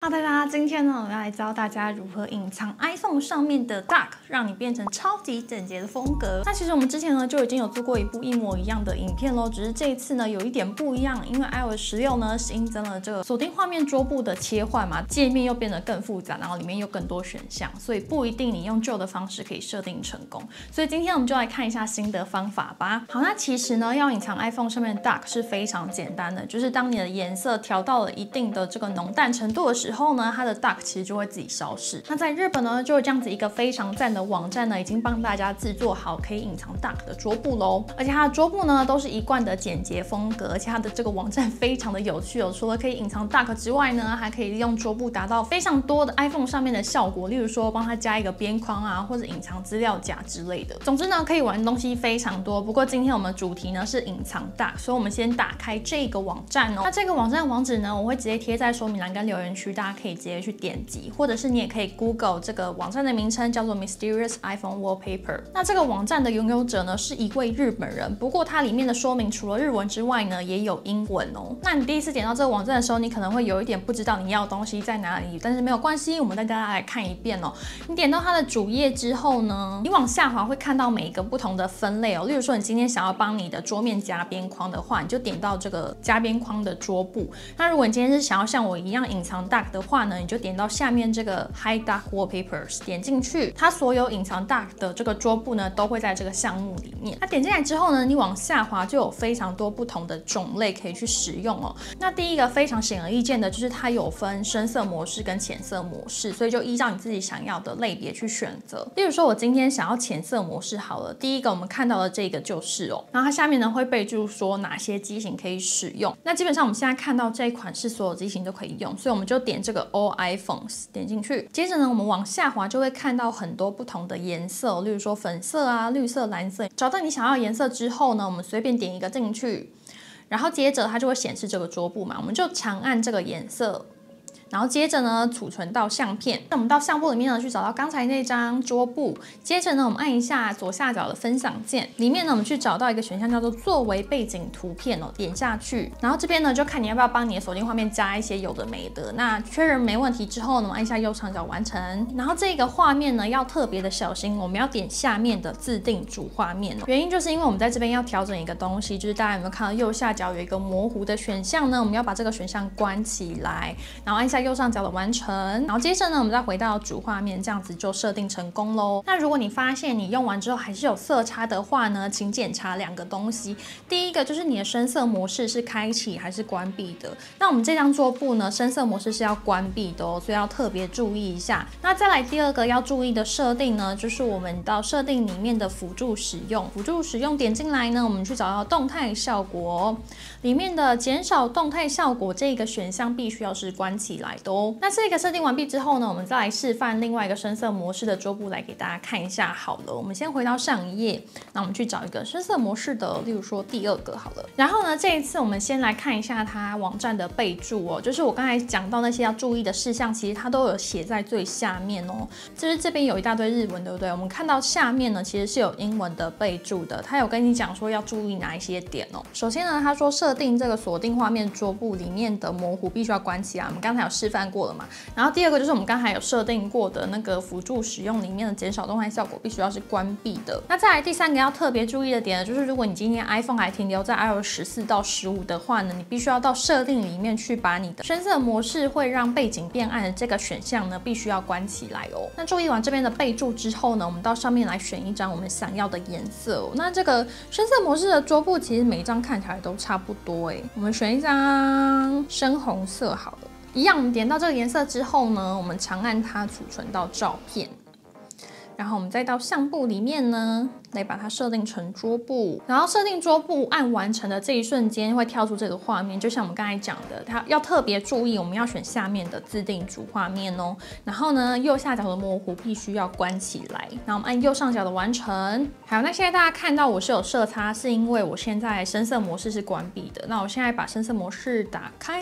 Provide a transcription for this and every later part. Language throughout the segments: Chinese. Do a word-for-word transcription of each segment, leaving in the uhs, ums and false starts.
大家，今天呢，我要来教大家如何隐藏 iPhone 上面的 Dock， 让你变成超级整洁的风格。那其实我们之前呢就已经有做过一部一模一样的影片咯，只是这一次呢有一点不一样，因为 i O S 十六呢新增了这个锁定画面桌布的切换嘛，界面又变得更复杂，然后里面又更多选项，所以不一定你用旧的方式可以设定成功。所以今天我们就来看一下新的方法吧。好，那其实呢要隐藏 iPhone 上面的 Dock 是非常简单的，就是当你的颜色调到了一定的这个浓淡程度的时候呢，它的 Dock 其实就会自己消失。那在日本呢，就有这样子一个非常赞的网站呢，已经帮大家制作好可以隐藏 Dock 的桌布喽。而且它的桌布呢，都是一贯的简洁风格，而且它的这个网站非常的有趣哦。除了可以隐藏 Dock 之外呢，还可以利用桌布达到非常多的 iPhone 上面的效果，例如说帮它加一个边框啊，或者隐藏资料夹之类的。总之呢，可以玩的东西非常多。不过今天我们主题呢是隐藏 Dock， 所以我们先打开这个网站哦。那这个网站网址呢，我会直接贴在说明栏跟留言区，大家可以直接去点击，或者是你也可以 Google 这个网站的名称叫做 Mysterious iPhone Wallpaper。那这个网站的拥有者呢是一位日本人，不过它里面的说明除了日文之外呢，也有英文哦。那你第一次点到这个网站的时候，你可能会有一点不知道你要的东西在哪里，但是没有关系，我们带大家来看一遍哦。你点到它的主页之后呢，你往下滑会看到每一个不同的分类哦。例如说，你今天想要帮你的桌面加边框的话，你就点到这个加边框的桌布。那如果你今天是想要像我一样隐藏 Dock 的话呢，你就点到下面这个 Hide Dock Wallpapers， 点进去，它所有隐藏 Dock 的这个桌布呢，都会在这个项目里面。那点进来之后呢，你往下滑就有非常多不同的种类可以去使用哦。那第一个非常显而易见的就是它有分深色模式跟浅色模式，所以就依照你自己想要的类别去选择。例如说，我今天想要浅色模式好了，第一个我们看到的这个就是哦，然后它下面呢会备注说哪些机型可以使用。那基本上我们现在看到这一款是所有机型都可以用，所以我们就点这个 All iPhones， 点进去。接着呢，我们往下滑就会看到很多不同的颜色，例如说粉色啊、绿色、蓝色。找到你想要的颜色之后呢，我们随便点一个进去，然后接着它就会显示这个桌布嘛，我们就长按这个颜色。然后接着呢，储存到相片。那我们到相簿里面呢，去找到刚才那张桌布。接着呢，我们按一下左下角的分享键，里面呢，我们去找到一个选项叫做作为背景图片哦，点下去。然后这边呢，就看你要不要帮你的锁定画面加一些有的没的。那确认没问题之后呢，我们按下右上角完成。然后这个画面呢，要特别的小心，我们要点下面的自定主画面哦。原因就是因为我们在这边要调整一个东西，就是大家有没有看到右下角有一个模糊的选项呢？我们要把这个选项关起来，然后按下右上角的完成，然后接着呢，我们再回到主画面，这样子就设定成功喽。那如果你发现你用完之后还是有色差的话呢，请检查两个东西。第一个就是你的深色模式是开启还是关闭的。那我们这张桌布呢，深色模式是要关闭的哦，所以要特别注意一下。那再来第二个要注意的设定呢，就是我们到设定里面的辅助使用，辅助使用点进来呢，我们去找到动态效果，里面的减少动态效果这个选项必须要是关起来的哦。那这个设定完毕之后呢，我们再来示范另外一个深色模式的桌布来给大家看一下。好了，我们先回到上一页，那我们去找一个深色模式的，例如说第二个好了。然后呢，这一次我们先来看一下它网站的备注哦，就是我刚才讲到那些要注意的事项，其实它都有写在最下面哦。就是这边有一大堆日文，对不对？我们看到下面呢，其实是有英文的备注的，它有跟你讲说要注意哪一些点哦。首先呢，他说设定这个锁定画面桌布里面的模糊必须要关起来，我们刚才有示范过了嘛。然后第二个就是我们刚才有设定过的那个辅助使用里面的减少动态效果必须要是关闭的。那再来第三个要特别注意的点呢，就是如果你今天 iPhone 还停留在 i O S 十四到十五的话呢，你必须要到设定里面去把你的深色模式会让背景变暗的这个选项呢，必须要关起来哦。那注意完这边的备注之后呢，我们到上面来选一张我们想要的颜色哦。那这个深色模式的桌布其实每一张看起来都差不多哎，我们选一张深红色好了。一样，我们点到这个颜色之后呢，我们长按它储存到照片，然后我们再到相簿里面呢，来把它设定成桌布。然后设定桌布按完成的这一瞬间会跳出这个画面，就像我们刚才讲的，它要特别注意，我们要选下面的自定主画面哦。然后呢，右下角的模糊必须要关起来，然后我们按右上角的完成。好，那现在大家看到我是有色差，是因为我现在深色模式是关闭的。那我现在把深色模式打开。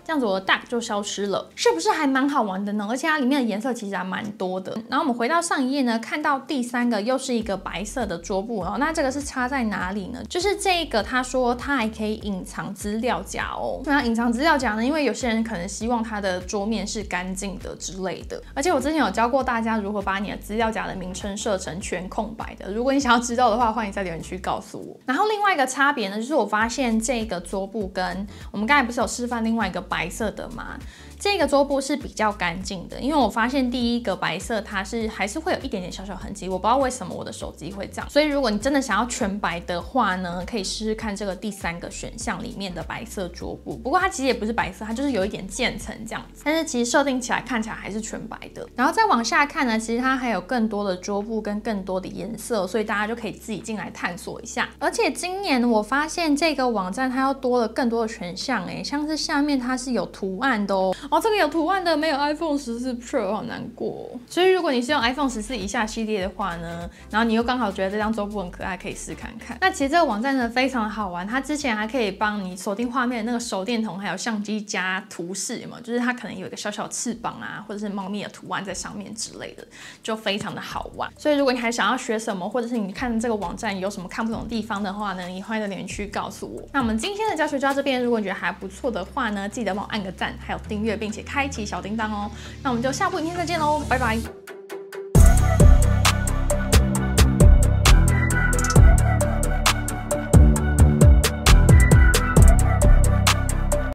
这样子我的 dark 就消失了，是不是还蛮好玩的呢？而且它里面的颜色其实还蛮多的。然后我们回到上一页呢，看到第三个又是一个白色的桌布哦，那这个是插在哪里呢？就是这个，他说它还可以隐藏资料夹哦。那隐藏资料夹呢？因为有些人可能希望它的桌面是干净的之类的。而且我之前有教过大家如何把你的资料夹的名称设成全空白的。如果你想要知道的话，欢迎在留言区告诉我。然后另外一个差别呢，就是我发现这个桌布跟我们刚才不是有示范另外一个白色的吗？这个桌布是比较干净的，因为我发现第一个白色它是还是会有一点点小小痕迹，我不知道为什么我的手机会这样。所以如果你真的想要全白的话呢，可以试试看这个第三个选项里面的白色桌布。不过它其实也不是白色，它就是有一点渐层这样子，但是其实设定起来看起来还是全白的。然后再往下看呢，其实它还有更多的桌布跟更多的颜色，所以大家就可以自己进来探索一下。而且今年我发现这个网站它又多了更多的选项哎，像是下面它是有图案的哦。哦，这个有图案的没有 iPhone 十四 Pro， 好难过哦。所以如果你是用 iPhone 十四以下系列的话呢，然后你又刚好觉得这张桌布很可爱，可以试看看。那其实这个网站呢非常的好玩，它之前还可以帮你锁定画面的那个手电筒还有相机加图示，有没有？就是它可能有一个小小翅膀啊，或者是猫咪的图案在上面之类的，就非常的好玩。所以如果你还想要学什么，或者是你看这个网站有什么看不懂的地方的话呢，你欢迎在留言区告诉我。那我们今天的教学就到这边，如果你觉得还不错的话呢，记得帮我按个赞，还有订阅，并且开启小叮当哦。那我们就下部影片再见喽，拜拜。